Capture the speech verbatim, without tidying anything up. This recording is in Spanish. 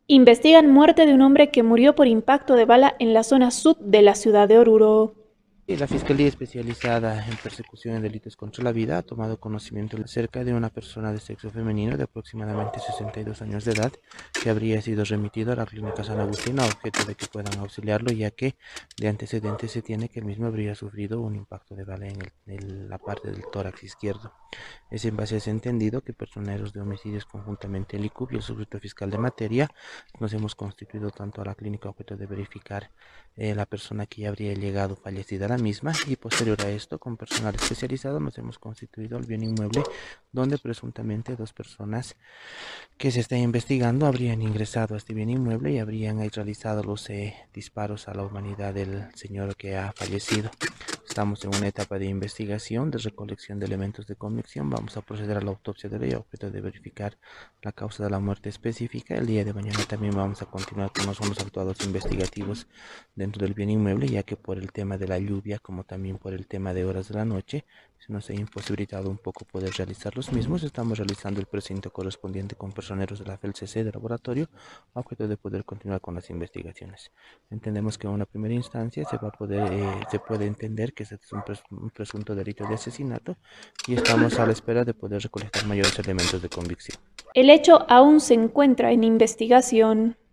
Investigan muerte de un hombre que murió por impacto de bala en la zona sur de la ciudad de Oruro. Y la Fiscalía Especializada en Persecución de Delitos contra la Vida ha tomado conocimiento acerca de una persona de sexo femenino de aproximadamente sesenta y dos años de edad que habría sido remitido a la Clínica San Agustín a objeto de que puedan auxiliarlo, ya que de antecedentes se tiene que el mismo habría sufrido un impacto de bala en, el, en la parte del tórax izquierdo. Es en base a ese entendido que personeros de homicidios conjuntamente el I C U B y el sujeto fiscal de materia nos hemos constituido tanto a la clínica a objeto de verificar eh, la persona que ya habría llegado fallecida a la misma, y posterior a esto con personal especializado nos hemos constituido al bien inmueble donde presuntamente dos personas que se está investigando habrían ingresado a este bien inmueble y habrían realizado los eh, disparos a la humanidad del señor que ha fallecido. Estamos en una etapa de investigación, de recolección de elementos de convicción. Vamos a proceder a la autopsia de ley a objeto de verificar la causa de la muerte específica. El día de mañana también vamos a continuar con los fondos actuados investigativos dentro del bien inmueble, ya que por el tema de la lluvia, como también por el tema de horas de la noche, se nos ha imposibilitado un poco poder realizar los mismos. Estamos realizando el precinto correspondiente con personeros de la F E L C C de laboratorio a objeto de poder continuar con las investigaciones. Entendemos que en una primera instancia se va a poder, eh, se puede entender que este es un, pres un presunto delito de asesinato y estamos a la espera de poder recolectar mayores elementos de convicción. El hecho aún se encuentra en investigación.